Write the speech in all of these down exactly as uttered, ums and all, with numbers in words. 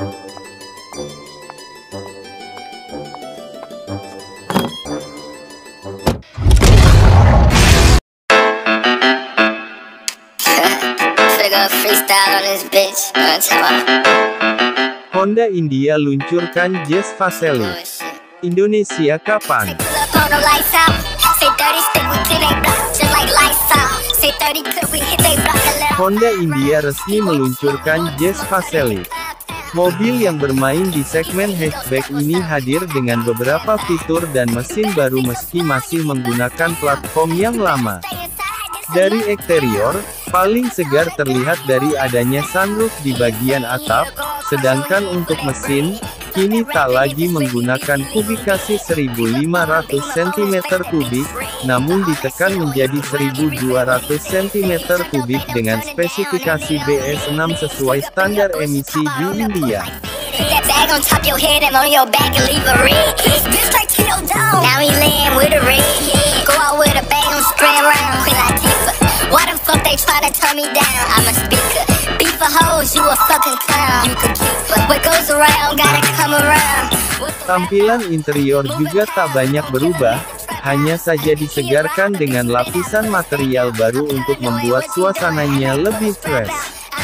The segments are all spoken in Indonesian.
Honda India luncurkan Jazz Facelift. Indonesia kapan? Honda India resmi meluncurkan Jazz Facelift. Mobil yang bermain di segmen hatchback ini hadir dengan beberapa fitur dan mesin baru meski masih menggunakan platform yang lama. Dari eksterior, paling segar terlihat dari adanya sunroof di bagian atap, sedangkan untuk mesin, kini tak lagi menggunakan kubikasi seribu lima ratus sentimeter kubik, namun ditekan menjadi seribu dua ratus sentimeter kubik dengan spesifikasi B S enam sesuai standar emisi di India. Tampilan interior juga tak banyak berubah, hanya saja disegarkan dengan lapisan material baru untuk membuat suasananya lebih fresh.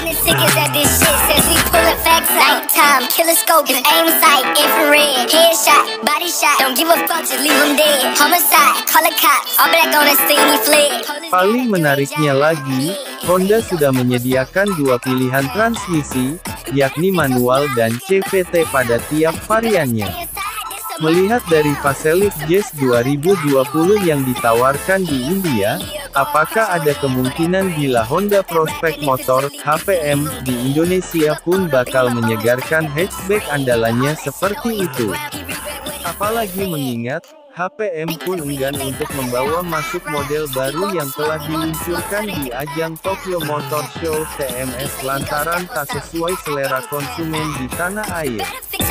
Paling menariknya lagi, Honda sudah menyediakan dua pilihan transmisi, yakni manual dan C V T pada tiap variannya. Melihat dari facelift Jazz dua ribu dua puluh yang ditawarkan di India, apakah ada kemungkinan bila Honda Prospect Motor (H P M) di Indonesia pun bakal menyegarkan hatchback andalannya seperti itu? Apalagi mengingat, H P M pun enggan untuk membawa masuk model baru yang telah diluncurkan di ajang Tokyo Motor Show T M S lantaran tak sesuai selera konsumen di tanah air.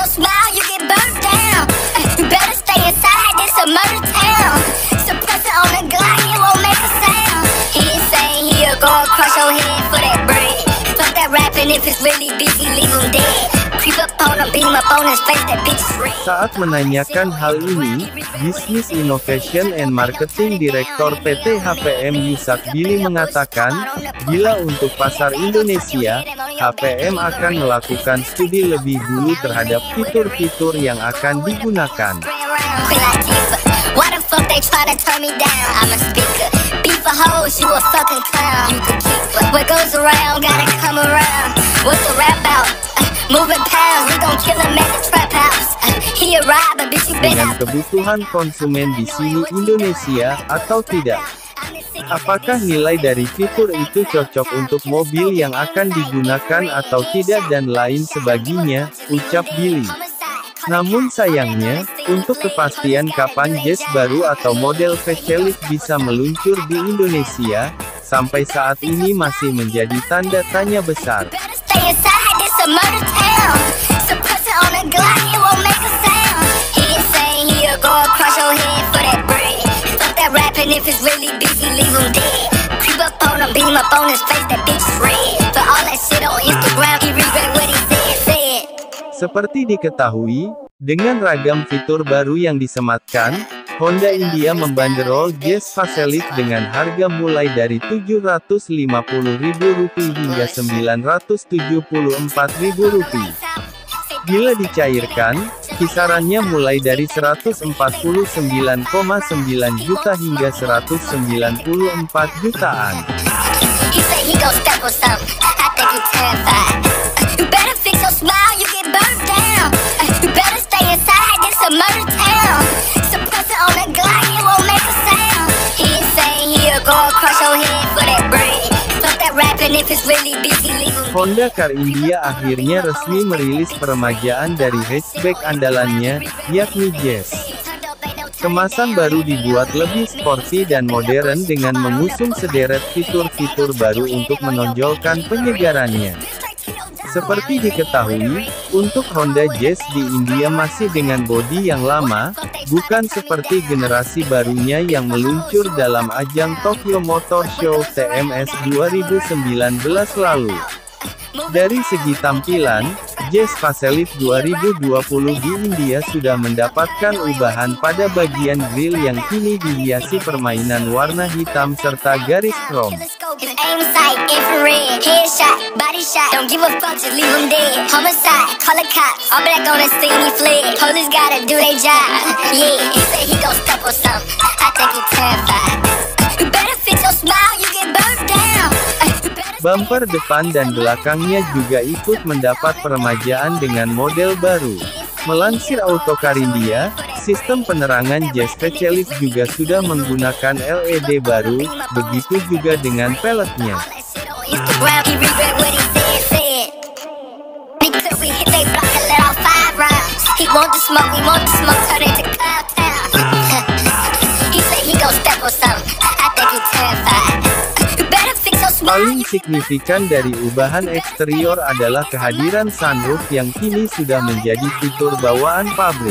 Saat menanyakan hal ini, Business Innovation and Marketing Director P T H P M Yusak Billy mengatakan, bila untuk pasar Indonesia, H P M akan melakukan studi lebih dulu terhadap fitur-fitur yang akan digunakan. Dengan kebutuhan konsumen di sini Indonesia, atau tidak? Apakah nilai dari fitur itu cocok untuk mobil yang akan digunakan atau tidak dan lain sebagainya, ucap Billy. Namun sayangnya, untuk kepastian kapan Jazz baru atau model facelift bisa meluncur di Indonesia, sampai saat ini masih menjadi tanda tanya besar. Seperti diketahui, dengan ragam fitur baru yang disematkan, Honda India membanderol Jazz Facelift dengan harga mulai dari tujuh ratus lima puluh ribu rupiah hingga sembilan ratus tujuh puluh empat ribu rupiah. Bila dicairkan, kisarannya mulai dari seratus empat puluh sembilan koma sembilan juta hingga seratus sembilan puluh empat jutaan. Honda Car India akhirnya resmi merilis peremajaan dari hatchback andalannya, yakni Jazz. Kemasan baru dibuat lebih sporty dan modern dengan mengusung sederet fitur-fitur baru untuk menonjolkan penyegarannya. Seperti diketahui, untuk Honda Jazz di India masih dengan bodi yang lama, bukan seperti generasi barunya yang meluncur dalam ajang Tokyo Motor Show T M S dua ribu sembilan belas lalu. Dari segi tampilan, Jazz Facelift dua ribu dua puluh di India sudah mendapatkan ubahan pada bagian grill yang kini dihiasi permainan warna hitam serta garis krom. Bumper depan dan belakangnya juga ikut mendapat peremajaan dengan model baru. Melansir Autocar India, sistem penerangan Jazz Facelift juga sudah menggunakan L E D baru, begitu juga dengan peleknya. Paling signifikan dari ubahan eksterior adalah kehadiran sunroof yang kini sudah menjadi fitur bawaan pabrik.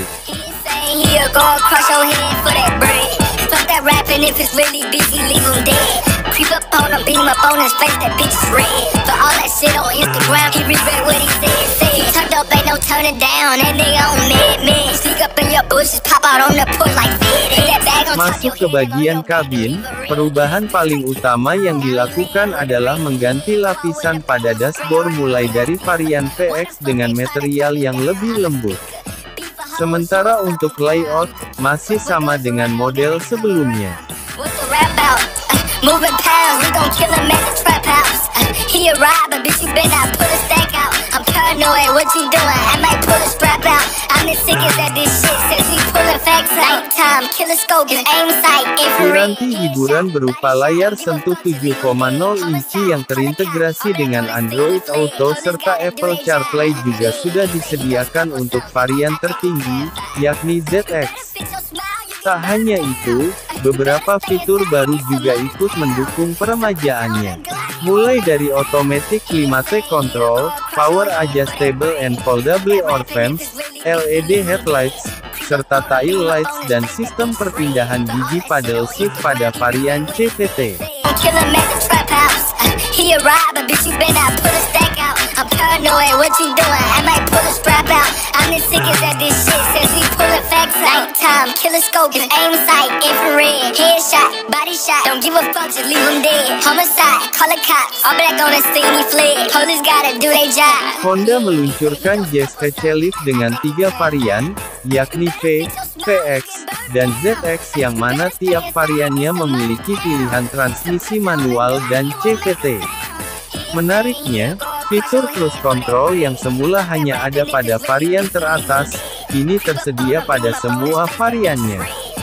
Masuk ke bagian kabin, perubahan paling utama yang dilakukan adalah mengganti lapisan pada dashboard mulai dari varian V X dengan material yang lebih lembut. Sementara untuk layout, masih sama dengan model sebelumnya. Piranti hiburan berupa layar sentuh tujuh koma nol inci yang terintegrasi dengan Android Auto serta Apple CarPlay juga sudah disediakan untuk varian tertinggi, yakni Z X. Tak hanya itu, beberapa fitur baru juga ikut mendukung peremajaannya. Mulai dari Automatic Climate Control, Power Adjustable and Foldable Orphems, L E D Headlights, serta tail lights dan sistem perpindahan gigi paddle shift pada varian C V T. Honda meluncurkan Jazz Facelift dengan tiga varian, yakni V, V X, dan Z X yang mana tiap variannya memiliki pilihan transmisi manual dan C V T. Menariknya, fitur cruise control yang semula hanya ada pada varian teratas, kini tersedia pada semua variannya.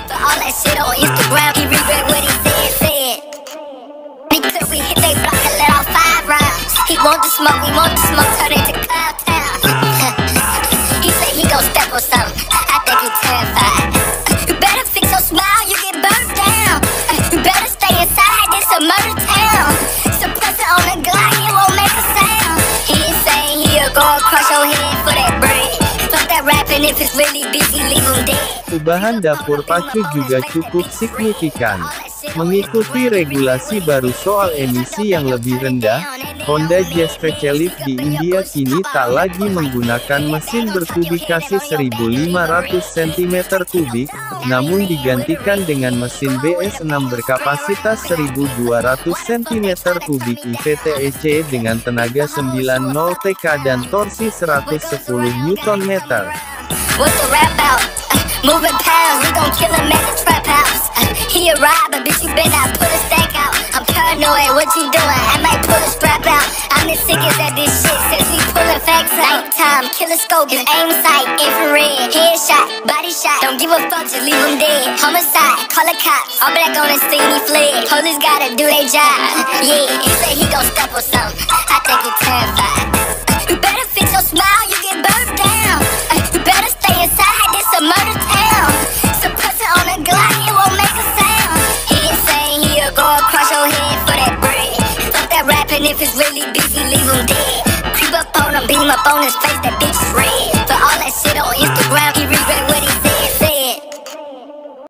Ubahan dapur pacu juga cukup signifikan. Mengikuti regulasi baru soal emisi yang lebih rendah, Honda Jazz Facelift di India kini tak lagi menggunakan mesin berkubikasi seribu lima ratus sentimeter kubik, namun digantikan dengan mesin B S enam berkapasitas seribu dua ratus sentimeter kubik I V T E C dengan tenaga sembilan puluh T K dan torsi seratus sepuluh newton meter. Moving pounds, we gon' kill him at the trap house. Uh, he a robber, bitch, you better not put a stack out. I'm paranoid, what you doing? I might pull a strap out. I'm as sick as at this shit, since we pullin' facts out. Nighttime, killer scope, just aim sight, infrared, headshot, body shot. Don't give a fuck, just leave him dead. Homicide, call the cops, all black on the scene, he fled. Police gotta do their job. Yeah, he said he gon' step or something. I think he terrified. You better fix your smile, you get burnt down. Uh, you better stay inside, this a murder town. Suppressor on the Glock, it won't make a sound. He insane, he'll go across your head for that bread. Fuck that rapping, if it's really beefy, leave him dead. Creep up on him, beam up on his face, that bitch is red. For all that shit on Instagram,